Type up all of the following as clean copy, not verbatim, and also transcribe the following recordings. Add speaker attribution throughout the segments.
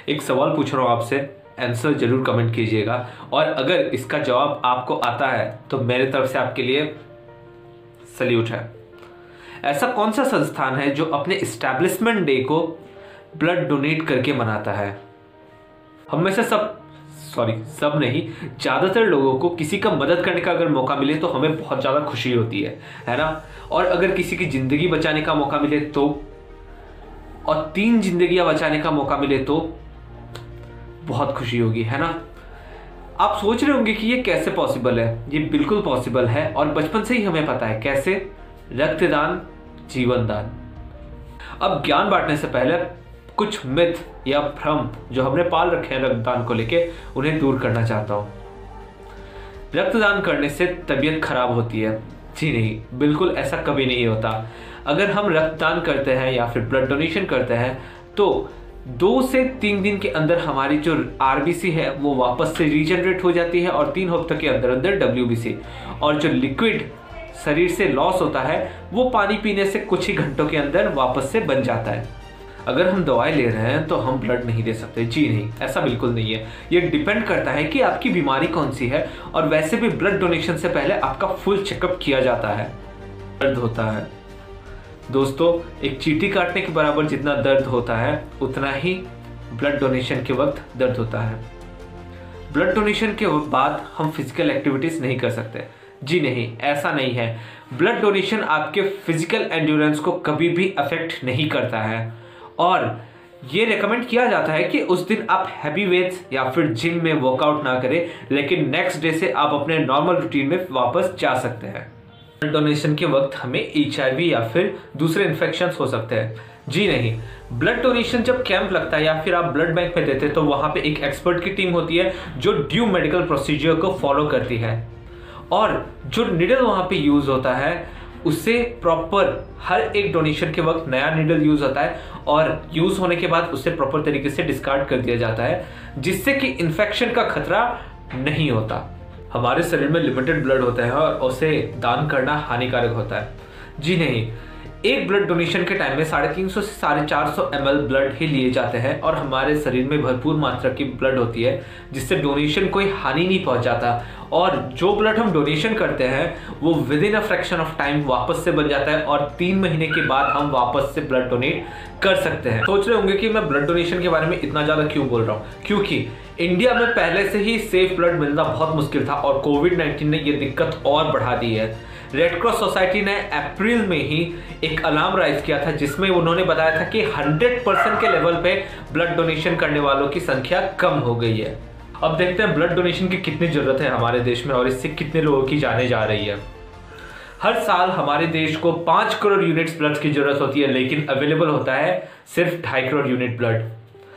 Speaker 1: एक सवाल पूछ रहा हूँ आपसे, आंसर जरूर कमेंट कीजिएगा। और अगर इसका जवाब आपको आता है तो मेरे तरफ से आपके लिए सल्यूट है। ऐसा कौन सा संस्थान है जो अपने इस्टेब्लिशमेंट डे को ब्लड डोनेट करके मनाता है? हम में से सब नहीं, ज़्यादातर लोगों को किसी का मदद करने का अगर मौका मिले तो हमें बहुत ज़्यादा खुशी होती है ना। और अगर किसी की ज़िंदगी बचाने का मौका मिले तो, और 3 जिंदगियां बचाने का मौका मिले तो बहुत खुशी होगी, है ना। आप सोच रहे होंगे कि ये कैसे पॉसिबल है। ये बिल्कुल पॉसिबल है और बचपन से ही हमें पता है कैसे। रक्तदान जीवन दान। अब ज्ञान बांटने से पहले कुछ मिथ या भ्रम जो हमने पाल रखे हैं रक्तदान को लेके, उन्हें दूर करना चाहता हूं। रक्तदान करने से तबीयत खराब होती है? जी नहीं, बिल्कुल ऐसा कभी नहीं होता। अगर हम रक्तदान करते हैं या फिर ब्लड डोनेशन करते हैं तो 2 से 3 दिन के अंदर हमारी जो आरबीसी है वो वापस से रीजनरेट हो जाती है और 3 हफ्तों के अंदर अंदर डब्ल्यूबीसी, और जो लिक्विड शरीर से लॉस होता है वो पानी पीने से कुछ ही घंटों के अंदर वापस से बन जाता है। अगर हम दवाई ले रहे हैं तो हम ब्लड नहीं दे सकते? जी नहीं, ऐसा बिल्कुल नहीं है। ये डिपेंड करता है कि आपकी बीमारी कौन सी है, और वैसे भी ब्लड डोनेशन से पहले आपका फुल चेकअप किया जाता है। दर्द होता है दोस्तों, एक चींटी काटने के बराबर जितना दर्द होता है उतना ही ब्लड डोनेशन के वक्त दर्द होता है। ब्लड डोनेशन के बाद हम फिजिकल एक्टिविटीज नहीं कर सकते? जी नहीं, ऐसा नहीं है। ब्लड डोनेशन आपके फिजिकल एंड्योरेंस को कभी भी अफेक्ट नहीं करता है, और ये रेकमेंड किया जाता है कि उस दिन आप हैवी वेट्स या फिर जिम में वर्कआउट ना करें, लेकिन नेक्स्ट डे से आप अपने नॉर्मल रूटीन में वापस जा सकते हैं। ब्लड डोनेशन के वक्त हमें HIV या फिर दूसरे इन्फेक्शंस हो सकते हैं? जी नहीं। ब्लड डोनेशन जब कैंप लगता है या फिर आप ब्लड बैंक में देते हैं तो वहां पे एक एक्सपर्ट की टीम होती है जो ड्यू मेडिकल प्रोसीजर को फॉलो करती है, और जो निडल वहां पे यूज होता है उससे प्रॉपर हर एक डोनेशन के वक्त नया निडल यूज होता है, और यूज होने के बाद उससे प्रॉपर तरीके से डिस्कार्ड कर दिया जाता है, जिससे कि इन्फेक्शन का खतरा नहीं होता। हमारे शरीर में लिमिटेड ब्लड होता है और उसे दान करना हानिकारक होता है? जी नहीं। एक ब्लड डोनेशन के टाइम में 350 से 450 ml ब्लड ही लिए जाते हैं, और हमारे शरीर में भरपूर मात्रा की ब्लड होती है जिससे डोनेशन कोई हानि नहीं पहुंचाता, और जो ब्लड हम डोनेशन करते हैं वो within a fraction of time वापस से बन जाता है, और 3 महीने के बाद हम वापस से ब्लड डोनेट कर सकते हैं। सोच रहे होंगे कि मैं ब्लड डोनेशन के बारे में इतना ज्यादा क्यों बोल रहा हूँ, क्योंकि इंडिया में पहले से ही सेफ ब्लड मिलना बहुत मुश्किल था, और कोविड-19 ने ये दिक्कत और बढ़ा दी है। रेड क्रॉस सोसाइटी ने अप्रैल में ही एक अलार्म राइज किया था जिसमें उन्होंने बताया था कि 100% के लेवल पे ब्लड डोनेशन करने वालों की संख्या कम हो गई है। अब देखते हैं ब्लड डोनेशन की कितनी जरूरत है हमारे देश में, और इससे कितने लोगों की जाने जा रही है। हर साल हमारे देश को 5 करोड़ यूनिट्स ब्लड की जरूरत होती है, लेकिन अवेलेबल होता है सिर्फ 2.5 करोड़ यूनिट ब्लड।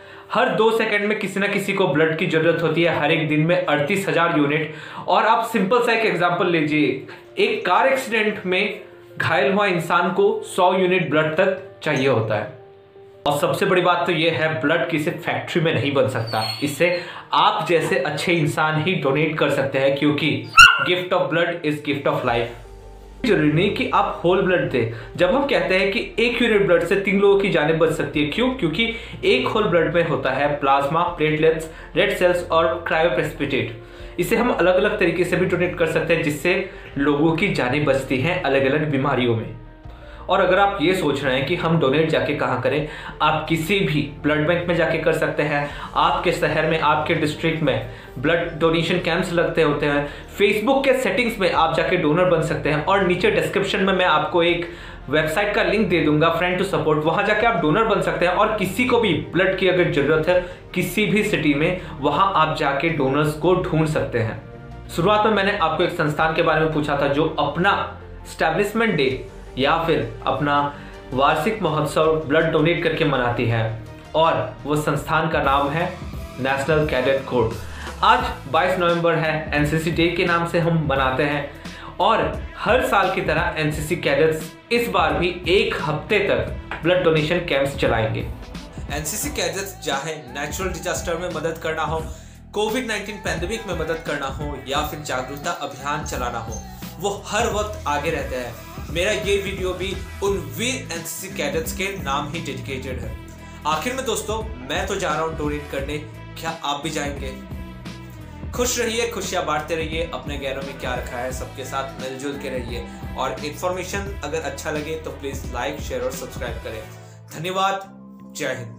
Speaker 1: हर 2 सेकंड में किसी ना किसी को ब्लड की जरूरत होती है, हर एक दिन में 38,000 यूनिट। और आप सिंपल सा एक एग्जांपल लीजिए, एक कार एक्सीडेंट में घायल हुआ इंसान को 100 यूनिट ब्लड तक चाहिए होता है। और सबसे बड़ी बात तो यह है, ब्लड किसी फैक्ट्री में नहीं बन सकता, इससे आप जैसे अच्छे इंसान ही डोनेट कर सकते हैं, क्योंकि gift of blood is gift of life. जरूरी नहीं कि आप होल ब्लड दें। जब हम कहते हैं कि 1 यूनिट ब्लड से 3 लोगों की जानें बच सकती है, क्यों? क्योंकि एक होल ब्लड में होता है प्लाज्मा, प्लेटलेट्स, रेड सेल्स और क्रायोप्रेसिपिटेट। इसे हम अलग अलग तरीके से भी डोनेट कर सकते हैं, जिससे लोगों की जानें बचती हैं अलग अलग बीमारियों में। और अगर आप ये सोच रहे हैं कि हम डोनेट जाके कहाँ करें, आप किसी भी ब्लड बैंक में जाके कर सकते हैं। आपके शहर में, आपके डिस्ट्रिक्ट में ब्लड डोनेशन कैंप्स लगते होते हैं। फेसबुक के सेटिंग्स में आप जाके डोनर बन सकते हैं, और नीचे डिस्क्रिप्शन में मैं आपको एक वेबसाइट का लिंक दे दूंगा, फ्रेंड टू सपोर्ट, वहां जाके आप डोनर बन सकते हैं। और किसी को भी ब्लड की अगर जरूरत है किसी भी सिटी में, वहां आप जाके डोनर्स को ढूंढ सकते हैं। शुरुआत में मैंने आपको एक संस्थान के बारे में पूछा था जो अपना एस्टैब्लिशमेंट डे या फिर अपना वार्षिक महोत्सव ब्लड डोनेट करके मनाती है, और वो संस्थान का नाम है नेशनल कैडेट कोर। आज 22 नवंबर है, एनसीसी डे के नाम से हम मनाते हैं, और हर साल की तरह एनसीसी कैडेट्स इस बार भी 1 हफ्ते तक ब्लड डोनेशन कैंप्स चलाएंगे। एनसीसी कैडेट्स चाहे नेचुरल डिजास्टर में मदद करना हो, कोविड-19 पैंडेमिक में मदद करना हो, या फिर जागरूकता अभियान चलाना हो, वो हर वक्त आगे रहते हैं। मेरा ये वीडियो भी उन वीर एनसीसी कैडेट्स के नाम ही डेडिकेटेड है। आखिर में दोस्तों, मैं तो जा रहा हूं डोनेट करने, क्या आप भी जाएंगे? खुश रहिए, खुशियां बांटते रहिए, अपने गैरों में क्या रखा है सबके साथ मिलजुल के रहिए। और इन्फॉर्मेशन अगर अच्छा लगे तो प्लीज लाइक, शेयर और सब्सक्राइब करें। धन्यवाद। जय हिंद।